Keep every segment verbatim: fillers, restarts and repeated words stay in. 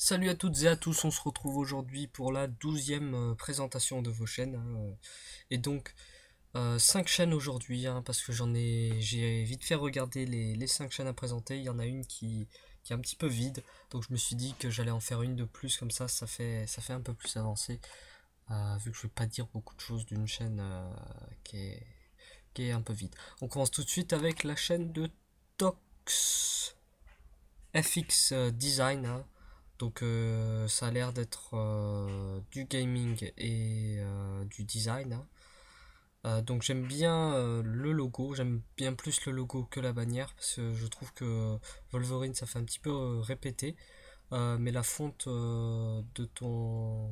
Salut à toutes et à tous, on se retrouve aujourd'hui pour la douzième euh, présentation de vos chaînes. Hein, euh, et donc, euh, cinq chaînes aujourd'hui, hein, parce que j'en ai, j'ai vite fait regarder les, les cinq chaînes à présenter. Il y en a une qui, qui est un petit peu vide, donc je me suis dit que j'allais en faire une de plus, comme ça, ça fait, ça fait un peu plus avancé, euh, vu que je vais pas dire beaucoup de choses d'une chaîne euh, qui est, qui est un peu vide. On commence tout de suite avec la chaîne de Tox F X euh, Design. Hein. Donc euh, ça a l'air d'être euh, du gaming et euh, du design. Hein. Euh, donc j'aime bien euh, le logo, j'aime bien plus le logo que la bannière parce que je trouve que Wolverine ça fait un petit peu euh, répété. Euh, mais la fonte euh, de ton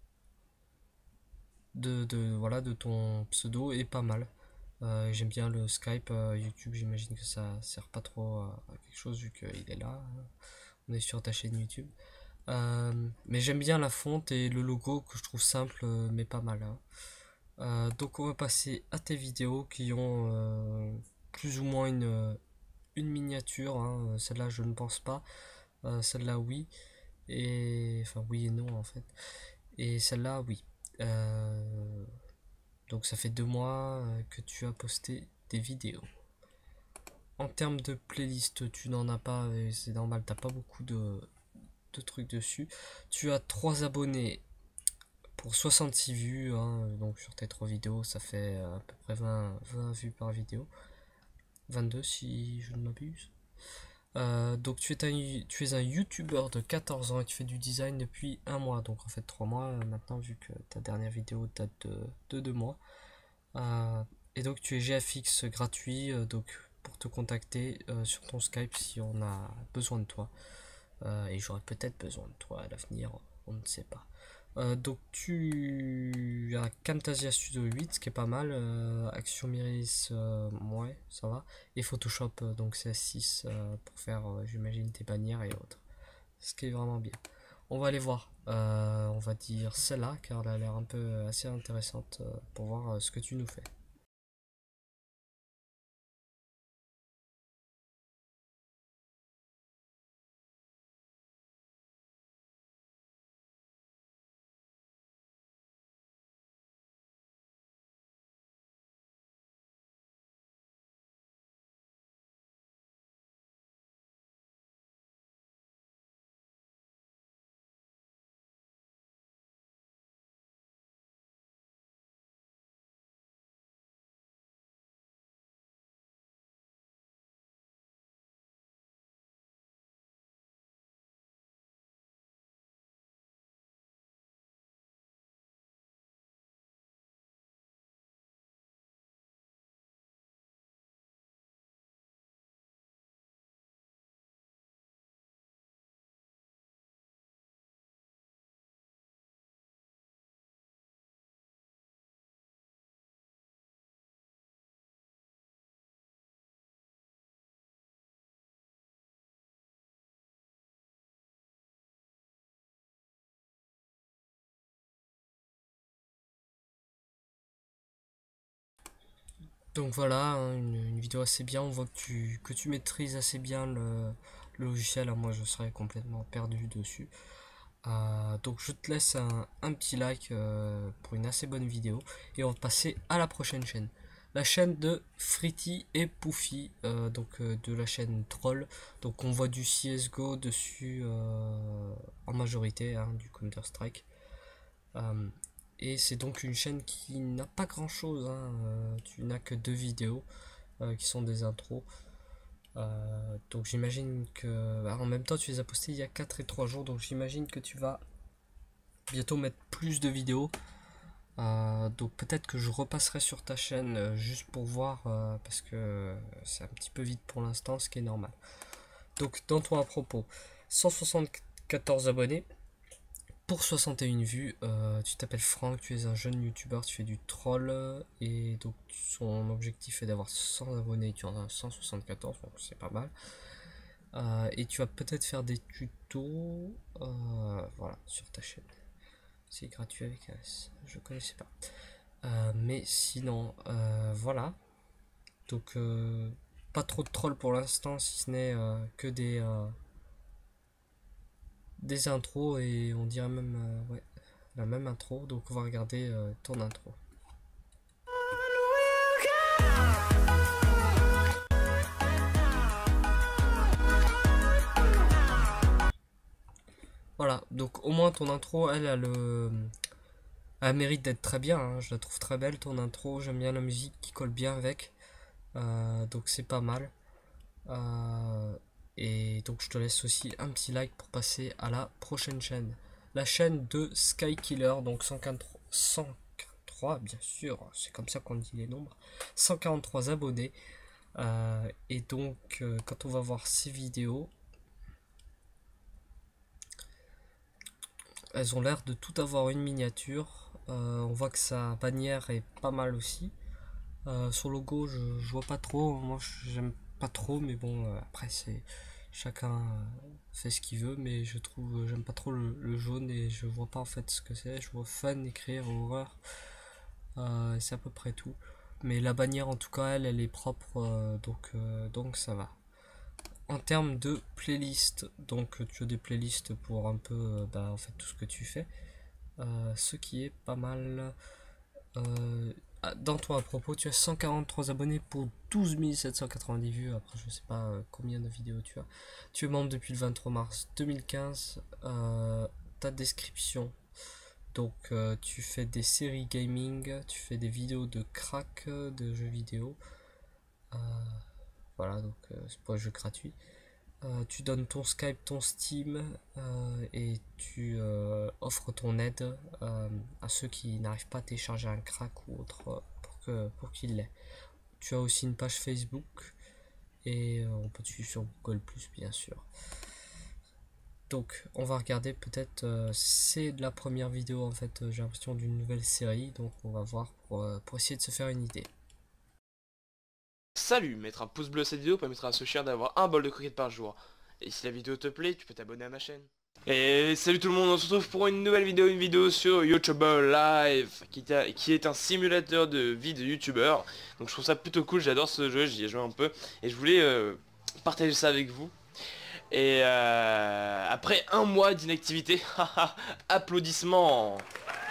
de, de voilà de ton pseudo est pas mal. Euh, j'aime bien le Skype, euh, YouTube, j'imagine que ça sert pas trop à quelque chose vu qu'il est là. Hein. On est sur ta chaîne YouTube. Euh, mais j'aime bien la fonte et le logo que je trouve simple euh, mais pas mal. Hein. Euh, donc on va passer à tes vidéos qui ont euh, plus ou moins une, une miniature. Hein. Celle-là je ne pense pas. Euh, celle-là oui. Et enfin oui et non en fait. Et celle-là oui. Euh, donc ça fait deux mois euh, que tu as posté des vidéos. En termes de playlist, tu n'en as pas, et c'est normal, t'as pas beaucoup de, de trucs dessus. Tu as trois abonnés pour soixante-six vues, hein, donc sur tes trois vidéos, ça fait à peu près vingt, vingt vues par vidéo. vingt-deux si je ne m'abuse. Euh, donc tu es un, tu es un youtubeur de quatorze ans et tu fais du design depuis un mois, donc en fait trois mois euh, maintenant vu que ta dernière vidéo date de, de deux mois. Euh, et donc tu es G F X gratuit, euh, donc pour te contacter euh, sur ton Skype si on a besoin de toi. Euh, et j'aurai peut-être besoin de toi à l'avenir, on ne sait pas. Euh, donc tu as Camtasia Studio huit, ce qui est pas mal. Euh, Action Miris, euh, ouais, ça va. Et Photoshop, euh, donc C S six euh, pour faire, euh, j'imagine, tes bannières et autres. Ce qui est vraiment bien. On va aller voir. Euh, on va dire celle-là, car elle a l'air un peu assez intéressante euh, pour voir euh, ce que tu nous fais. Donc voilà, hein, une, une vidéo assez bien. On voit que tu, que tu maîtrises assez bien le, le logiciel. Alors moi, je serais complètement perdu dessus. Euh, donc je te laisse un, un petit like euh, pour une assez bonne vidéo. Et on va passer à la prochaine chaîne. La chaîne de Fritty et Poufy, euh, donc euh, de la chaîne Troll. Donc on voit du C S G O dessus euh, en majorité, hein, du Counter-Strike. Euh, et c'est donc une chaîne qui n'a pas grand chose, hein, euh, tu n'as que deux vidéos euh, qui sont des intros. Euh, donc j'imagine que. Bah, en même temps, tu les as postées il y a quatre et trois jours, donc j'imagine que tu vas bientôt mettre plus de vidéos. Euh, donc peut-être que je repasserai sur ta chaîne euh, juste pour voir, euh, parce que c'est un petit peu vide pour l'instant, ce qui est normal. Donc dans ton à propos, cent soixante-quatorze abonnés. Pour soixante et une vues, euh, tu t'appelles Franck, tu es un jeune youtubeur, tu fais du troll et donc son objectif est d'avoir cent abonnés, tu en as cent soixante-quatorze, donc c'est pas mal. Euh, et tu vas peut-être faire des tutos euh, voilà, sur ta chaîne. C'est gratuit avec un S, je connaissais pas. Euh, mais sinon, euh, voilà. Donc, euh, pas trop de trolls pour l'instant, si ce n'est euh, que des, euh, des intros et on dirait même euh, ouais, la même intro. Donc on va regarder euh, ton intro. Voilà, donc au moins ton intro, elle a le, elle mérite d'être très bien, hein. Je la trouve très belle ton intro, j'aime bien la musique qui colle bien avec, euh, donc c'est pas mal. Euh, et donc je te laisse aussi un petit like pour passer à la prochaine chaîne. La chaîne de Skykiller, donc cent quarante-trois, cent quarante-trois bien sûr, c'est comme ça qu'on dit les nombres, cent quarante-trois abonnés. Euh, et donc euh, quand on va voir ces vidéos, elles ont l'air de tout avoir une miniature. Euh, on voit que sa bannière est pas mal aussi. Euh, son logo, je, je vois pas trop. Moi, j'aime pas trop, mais bon, euh, après, c'est chacun euh, fait ce qu'il veut. Mais je trouve, euh, j'aime pas trop le, le jaune et je vois pas en fait ce que c'est. Je vois fun, écrire, horreur. Euh, c'est à peu près tout. Mais la bannière, en tout cas, elle, elle est propre, euh, donc, euh, donc ça va. En termes de playlist, donc tu as des playlists pour un peu, euh, bah, en fait, tout ce que tu fais. Euh, ce qui est pas mal. Euh, dans toi à propos, tu as cent quarante-trois abonnés pour douze mille sept cent quatre-vingt-dix vues. Après, je sais pas euh, combien de vidéos tu as. Tu es membre depuis le vingt-trois mars deux mille quinze. Euh, ta description. Donc, euh, tu fais des séries gaming, tu fais des vidéos de crack euh, de jeux vidéo. Euh, voilà, donc euh, c'est pour les jeux gratuits. Euh, tu donnes ton Skype, ton Steam euh, et tu euh, offres ton aide euh, à ceux qui n'arrivent pas à télécharger un crack ou autre euh, pour que pour qu'ils l'aient. Tu as aussi une page Facebook et euh, on peut te suivre sur Google plus, bien sûr. Donc on va regarder peut-être euh, c'est de la première vidéo en fait, euh, j'ai l'impression d'une nouvelle série, donc on va voir pour, euh, pour essayer de se faire une idée. Salut, mettre un pouce bleu à cette vidéo permettra à ce chien d'avoir un bol de croquettes par jour. Et si la vidéo te plaît, tu peux t'abonner à ma chaîne. Et salut tout le monde, on se retrouve pour une nouvelle vidéo, une vidéo sur YouTuber Live, qui est, un, qui est un simulateur de vie de YouTuber. Donc je trouve ça plutôt cool, j'adore ce jeu, j'y ai joué un peu. Et je voulais euh, partager ça avec vous. Et euh, après un mois d'inactivité, haha, applaudissements.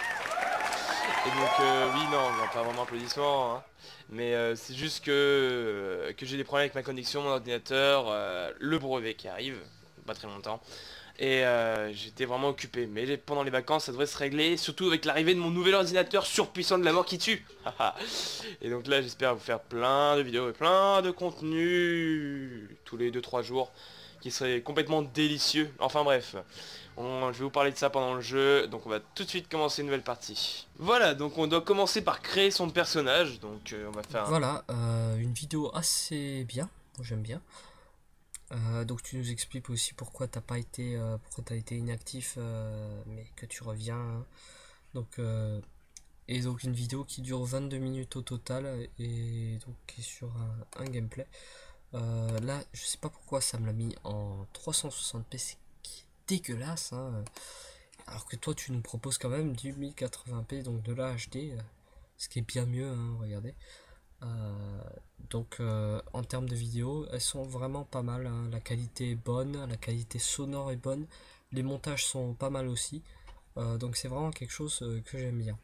Et donc euh, oui, non, non, pas vraiment applaudissements, hein. Mais euh, c'est juste que, euh, que j'ai des problèmes avec ma connexion, mon ordinateur, euh, le brevet qui arrive, pas très longtemps. Et euh, j'étais vraiment occupé. Mais les- pendant les vacances, ça devrait se régler, surtout avec l'arrivée de mon nouvel ordinateur surpuissant de la mort qui tue. Et donc là, j'espère vous faire plein de vidéos et plein de contenus tous les deux trois jours qui seraient complètement délicieux. Enfin bref, on- je vais vous parler de ça pendant le jeu, donc on va tout de suite commencer une nouvelle partie. Voilà, donc on doit commencer par créer son personnage, donc euh, on va Donc faire un... voilà, euh, une vidéo assez bien, moi j'aime bien. Euh, donc tu nous expliques aussi pourquoi t'as pas été, euh, pourquoi t'as été inactif, euh, mais que tu reviens, hein. Donc euh, et donc une vidéo qui dure vingt-deux minutes au total et donc qui est sur un, un gameplay. Euh, là, je sais pas pourquoi ça me l'a mis en trois cent soixante p, c'est dégueulasse, hein. Alors que toi tu nous proposes quand même du mille quatre-vingts p, donc de la H D, euh, ce qui est bien mieux, hein, regardez. Euh, donc euh, en termes de vidéo, elles sont vraiment pas mal, hein. La qualité est bonne, la qualité sonore est bonne, les montages sont pas mal aussi. Euh, donc c'est vraiment quelque chose euh, que j'aime bien.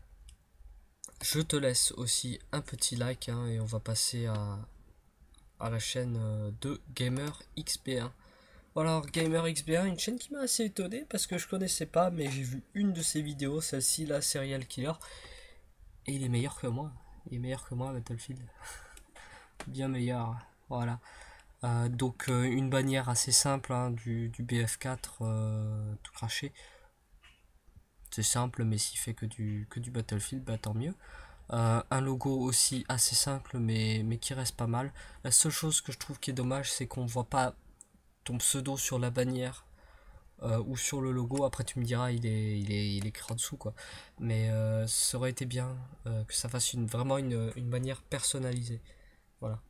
Je te laisse aussi un petit like, hein, et on va passer à, à la chaîne euh, de Gamer X P un. Voilà, alors Gamer X P un, une chaîne qui m'a assez étonné parce que je connaissais pas, mais j'ai vu une de ses vidéos, celle-ci, la Serial Killer, et il est meilleur que moi. Il est meilleur que moi, Battlefield. Bien meilleur. Voilà. Euh, donc euh, une bannière assez simple, hein, du, du B F quatre, euh, tout craché. C'est simple, mais s'il fait que du, que du Battlefield, bah tant mieux. Euh, un logo aussi assez simple, mais, mais qui reste pas mal. La seule chose que je trouve qui est dommage, c'est qu'on voit pas ton pseudo sur la bannière euh, ou sur le logo. Après tu me diras, il est, il est, il est écrit en dessous, quoi. Mais euh, ça aurait été bien euh, que ça fasse une, vraiment une, une bannière personnalisée. Voilà.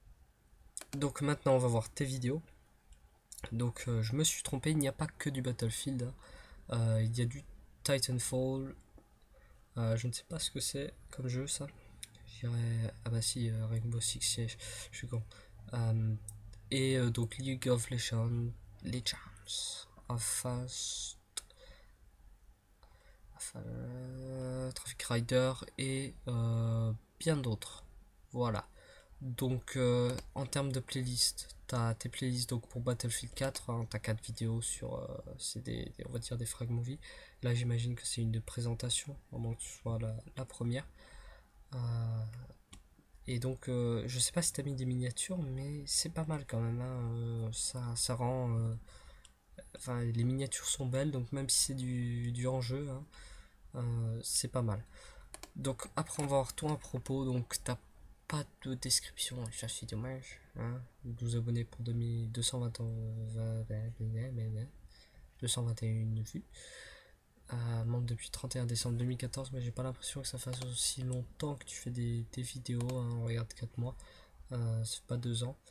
Donc maintenant on va voir tes vidéos. Donc euh, je me suis trompé, il n'y a pas que du Battlefield, hein. Euh, il y a du Titanfall. Euh, je ne sais pas ce que c'est comme jeu, ça. Je dirais... Ah bah si, euh, Rainbow Six Siege, je suis con. Euh, et euh, donc League of Legends, Legends. Avast, euh, Traffic Rider et euh, bien d'autres. Voilà. Donc euh, en termes de playlist, tu as tes playlists donc pour Battlefield quatre, hein, tu as quatre vidéos sur, euh, c'est des, des- on va dire des frag movies. Là j'imagine que c'est une de présentation, au moins que ce soit la, la première. Euh, et donc euh, je sais pas si tu as mis des miniatures, mais c'est pas mal quand même, hein, euh, ça, ça rend... euh, enfin les miniatures sont belles, donc même si c'est du, du en-jeu, hein, euh, c'est pas mal. Donc après on va voir toi à propos, donc t'as pas de description, ça c'est dommage, hein. douze abonnés pour deux cent vingt, deux cent vingt et une vues, euh, membre depuis trente et un décembre deux mille quatorze, mais j'ai pas l'impression que ça fasse aussi longtemps que tu fais des, des vidéos, hein. On regarde quatre mois, euh, c'est pas deux ans,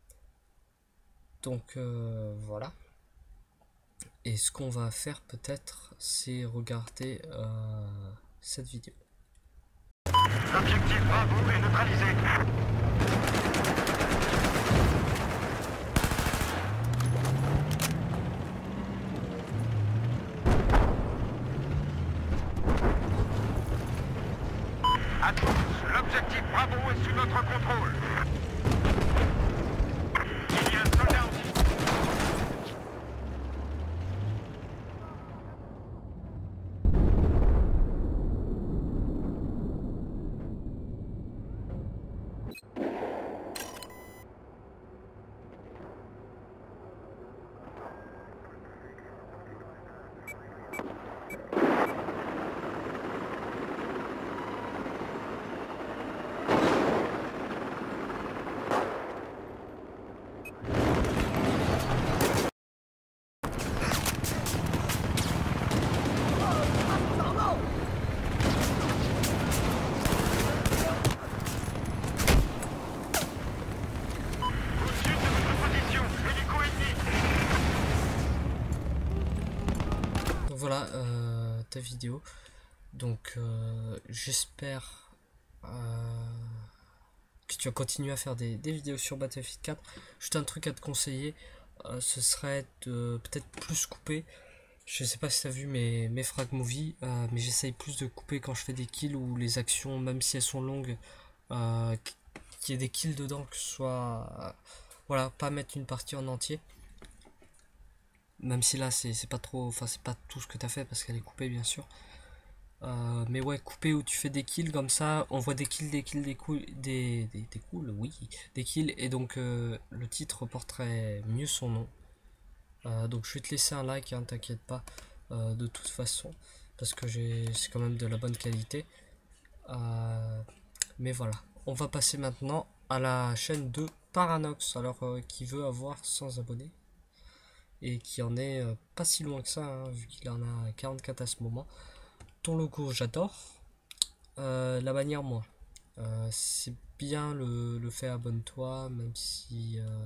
donc euh, voilà. Et ce qu'on va faire peut-être, c'est regarder euh, cette vidéo. L'objectif Bravo est neutralisé. À tous, l'objectif Bravo est sous notre contrôle. Il y a un soldat aussi. Voilà euh, ta vidéo. Donc euh, j'espère euh, que tu vas continuer à faire des, des vidéos sur Battlefield quatre. Juste un truc à te conseiller, euh, ce serait de peut-être plus couper. Je sais pas si tu as vu mes, mes frag movies, euh, mais j'essaye plus de couper quand je fais des kills ou les actions, même si elles sont longues, euh, qu'il y ait des kills dedans, que ce soit... euh, voilà, pas mettre une partie en entier. Même si là c'est pas trop, enfin c'est pas tout ce que t'as fait parce qu'elle est coupée bien sûr. Euh, mais ouais, coupé où tu fais des kills comme ça, on voit des kills, des kills, des coups, des, des, des coups, oui, des kills, et donc euh, le titre porterait mieux son nom. Euh, donc je vais te laisser un like, hein, t'inquiète pas, euh, de toute façon, parce que c'est quand même de la bonne qualité. Euh, mais voilà, on va passer maintenant à la chaîne de Paranox, alors euh, qui veut avoir cent abonnés. Et qui en est euh, pas si loin que ça, hein, vu qu'il en a quarante-quatre à ce moment. Ton logo, j'adore. Euh, la bannière, moi. Euh, c'est bien le, le fait abonne-toi, même si euh,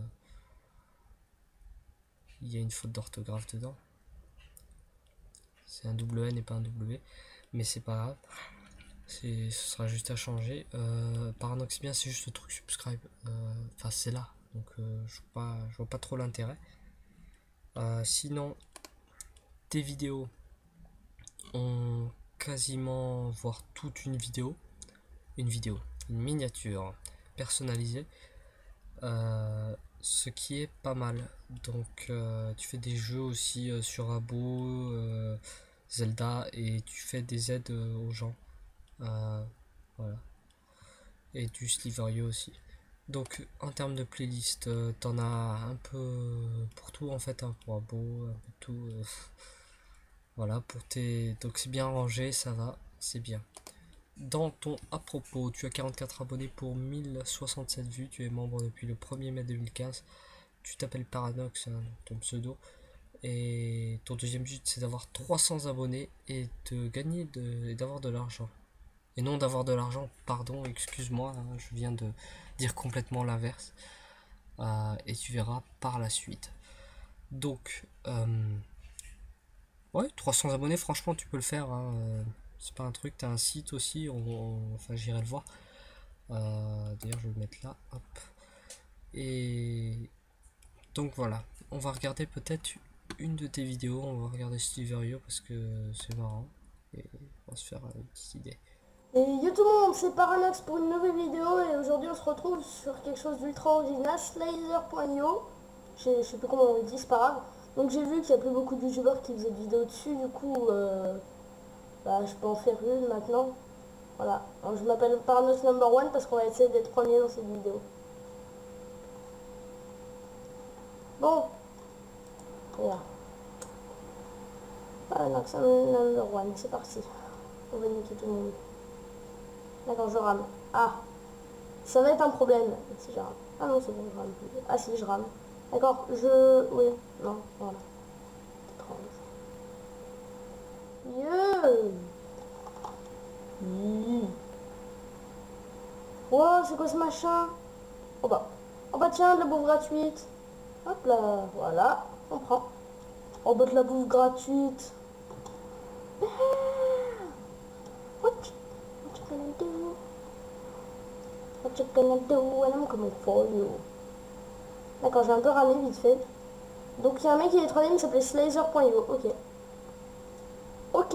il y a une faute d'orthographe dedans. C'est un double N et pas un W, mais c'est pas grave. Ce sera juste à changer. Euh, Paranox, bien, c'est juste le truc subscribe. Enfin, euh, c'est là, donc euh, je vois pas, je vois pas trop l'intérêt. Euh, sinon, tes vidéos ont quasiment voir toute une vidéo, une vidéo, une miniature personnalisée, euh, ce qui est pas mal. Donc euh, tu fais des jeux aussi euh, sur Abo, euh, Zelda, et tu fais des aides euh, aux gens, euh, voilà, et du Sliverio aussi. Donc en termes de playlist, euh, t'en as un peu pour tout en fait, hein, pour Abo, un peu tout. Euh, voilà, pour tes. Donc c'est bien rangé, ça va, c'est bien. Dans ton à propos, tu as quarante-quatre abonnés pour mille soixante-sept vues, tu es membre depuis le premier mai deux mille quinze, tu t'appelles Paranox, hein, ton pseudo, et ton deuxième but c'est d'avoir trois cents abonnés et de gagner de, et d'avoir de l'argent. Et non d'avoir de l'argent, pardon, excuse-moi, hein, je viens de dire complètement l'inverse. Euh, et tu verras par la suite. Donc, euh, ouais, trois cents abonnés, franchement, tu peux le faire. Hein, euh, c'est pas un truc, t'as un site aussi, on, on- enfin j'irai le voir. Euh, D'ailleurs, je vais le mettre là. Hop. Et donc voilà, on va regarder peut-être une de tes vidéos, on va regarder Silverio parce que c'est marrant. Et on va se faire une petite idée. Et yo tout le monde, c'est Paranox pour une nouvelle vidéo et aujourd'hui on se retrouve sur quelque chose d'ultra original, Slazer point io. Je sais plus comment on le dit, c'est pas grave. Donc j'ai vu qu'il n'y a plus beaucoup de youtubeurs qui faisaient de vidéos dessus, du coup euh, bah, je peux en faire une maintenant. Voilà, alors, je m'appelle Paranox number one parce qu'on va essayer d'être premier dans cette vidéo. Bon, voilà. Paranox number one, c'est parti. On va niquer tout le monde. D'accord, je rame. Ah, ça va être un problème si je rame. Ah non, c'est bon, je rame plus. Ah si, je rame. D'accord, je... Oui, non, voilà. Mieux. Mmh. Wow, c'est quoi ce machin? Oh bah, oh bah tiens, de la bouffe gratuite. Hop là, voilà, on prend. Oh bah de la bouffe gratuite. What you gonna do? What you gonna do when I'm coming for you? D'accord, j'ai un peu ramé vite fait. Donc il y a un mec qui est trois D, il s'appelait Slazer point io. Ok. Ok.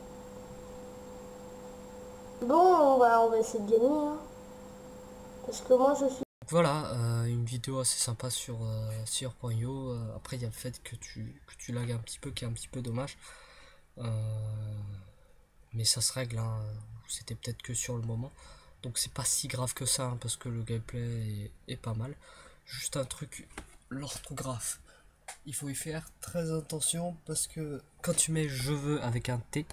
Bon, on va, on va essayer de gagner. Hein. Parce que moi je suis... Voilà, euh, une vidéo assez sympa sur euh, Slazer point io. Euh, après il y a le fait que tu, que tu lagues un petit peu, qui est un petit peu dommage. Euh, mais ça se règle, hein. C'était peut-être que sur le moment. Donc c'est pas si grave que ça, hein, parce que le gameplay est, est pas mal. Juste un truc, l'orthographe. Il faut y faire très attention parce que quand tu mets je veux avec un T,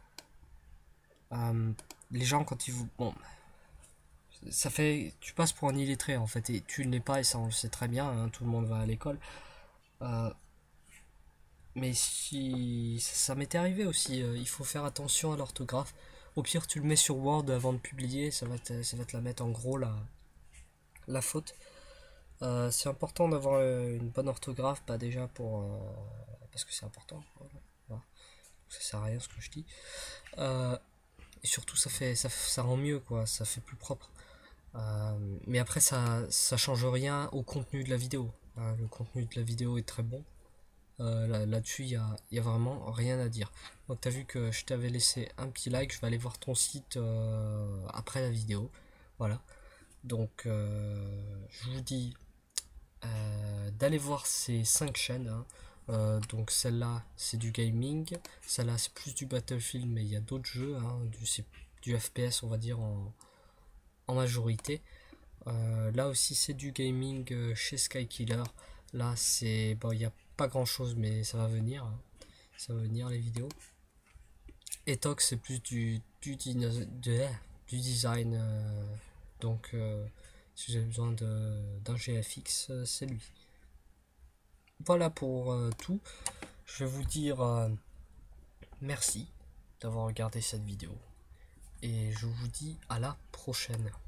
euh, les gens quand ils vous... Bon, ça fait... Tu passes pour un illettré en fait, et tu ne l'es pas, et ça on le sait très bien, hein, tout le monde va à l'école. Euh, mais si... Ça, ça m'était arrivé aussi, euh, il faut faire attention à l'orthographe. Au pire tu le mets sur Word avant de publier, ça va te, ça va te la mettre en gros la, la faute. Euh, c'est important d'avoir euh, une bonne orthographe, pas déjà pour... Euh, parce que c'est important. Voilà. Voilà. Ça sert à rien ce que je dis. Euh, et surtout ça fait ça, ça rend mieux, quoi, ça fait plus propre. Euh, mais après ça, ça change rien au contenu de la vidéo. Hein, le contenu de la vidéo est très bon. Euh, là, là-dessus il y a, y a vraiment rien à dire. Donc tu as vu que je t'avais laissé un petit like, je vais aller voir ton site euh, après la vidéo. Voilà. Donc euh, je vous dis euh, d'aller voir ces cinq chaînes. Hein. Euh, donc celle-là c'est du gaming, celle-là c'est plus du Battlefield, mais il y a d'autres jeux, hein, du, c'est du F P S on va dire en, en majorité. Euh, là aussi c'est du gaming euh, chez Skykiller. Là c'est bon, il n'y a pas grand chose mais ça va venir, hein. Ça va venir les vidéos. Et Tox c'est plus du, du, de, de, du design, euh, donc euh, si vous avez besoin d'un G F X, euh, c'est lui. Voilà pour euh, tout. Je vais vous dire euh, merci d'avoir regardé cette vidéo. Et je vous dis à la prochaine.